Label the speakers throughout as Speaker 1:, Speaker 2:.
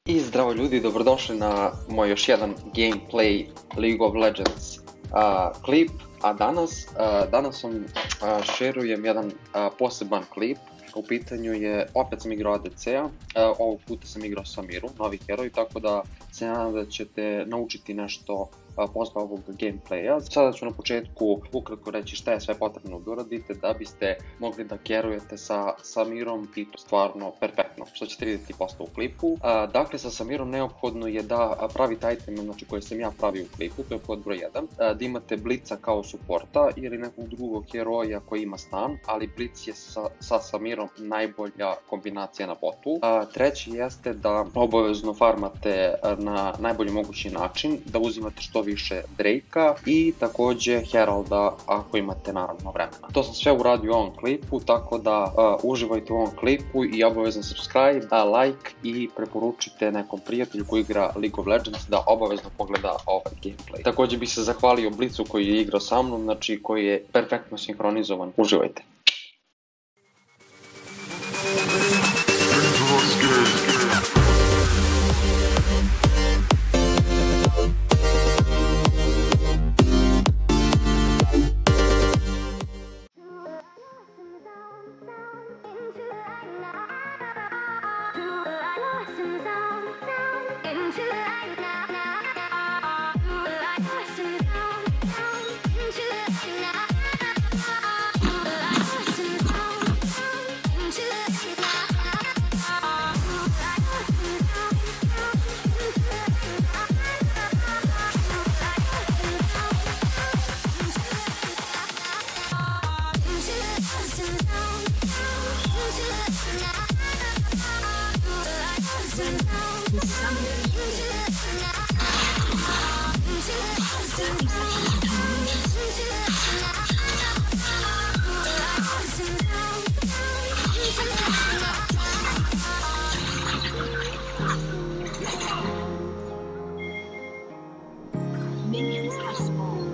Speaker 1: I zdravo ljudi, dobrodošli na moj još jedan gameplay League of Legends klip, a danas vam šerujem jedan poseban klip. U pitanju je, opet sam igrao ADC-a, ovog puta sam igrao Samiru, novi heroj, tako da se nadam da ćete naučiti nešto posle ovog gameplaya. Sada ću na početku ukratko reći šta je sve potrebno da uradite da biste mogli da kerujete sa Samirom i to stvarno perfektno, što ćete vidjeti posle u klipu. Dakle, sa Samirom neophodno je da pravite iteme, znači koje sam ja pravio u klipu, to je pod broj 1, da imate Blica kao suporta ili nekog drugog heroja koji ima stun, ali Blic je sa Samirom najbolja kombinacija na botu. Treći jeste da obavezno farmate na najbolji mogući način, da uzimate što više Drake-a i takođe Heralda ako imate naravno vremena. To sam sve uradio u ovom klipu, tako da uživajte u ovom klipu i obavezno subscribe, like i preporučite nekom prijatelju koji igra League of Legends da obavezno pogleda ovaj gameplay. Takođe bih se zahvalio Blicu koji je igrao sa mnom, znači koji je perfektno sinhronizovan. Uživajte!
Speaker 2: Minions have spawned.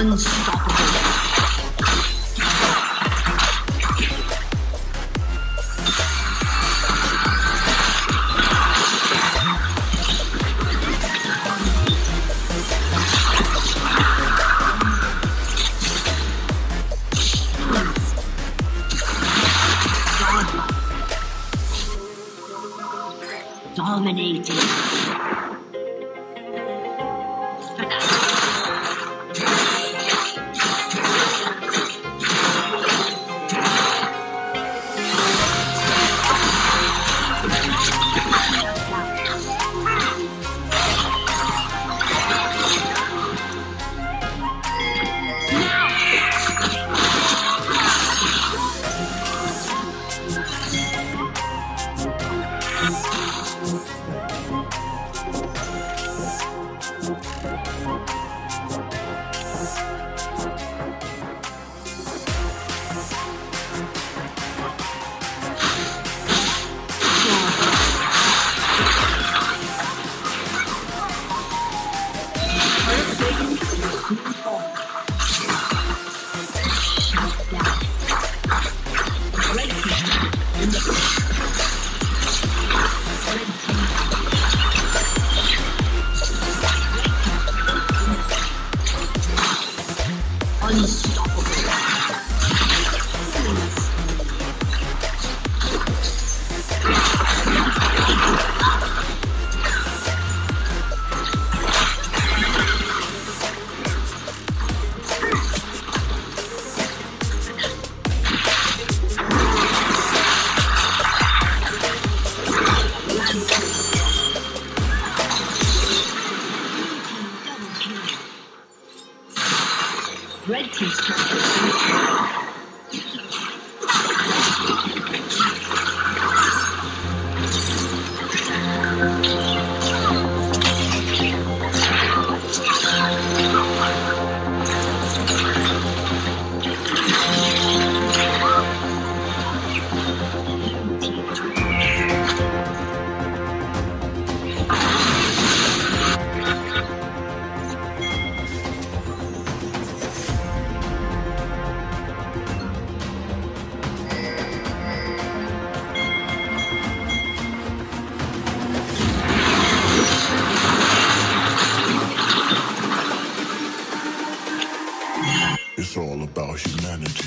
Speaker 2: Unstoppable. Dominating. Red team's turret.
Speaker 3: It's all about humanity.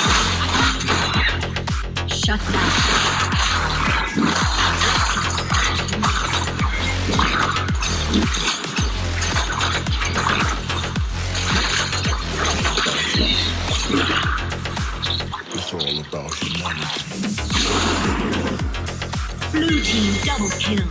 Speaker 2: Shut down.
Speaker 3: It's all about humanity.
Speaker 2: Blue team double kill.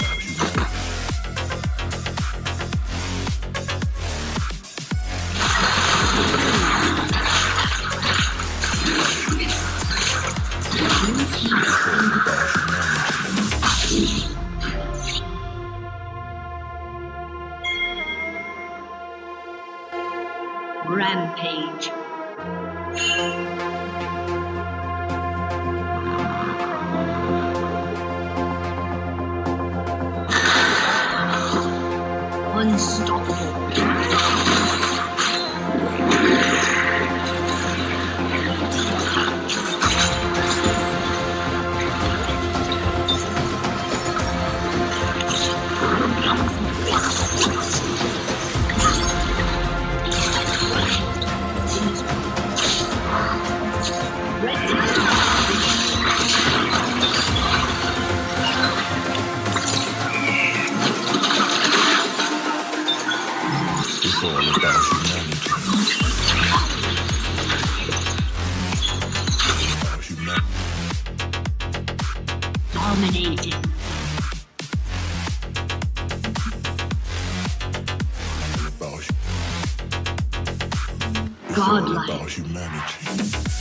Speaker 2: Rampage. Unstoppable.
Speaker 3: It's all about humanity.
Speaker 2: Dominating.
Speaker 3: It's all
Speaker 2: Godlike.
Speaker 3: about humanity.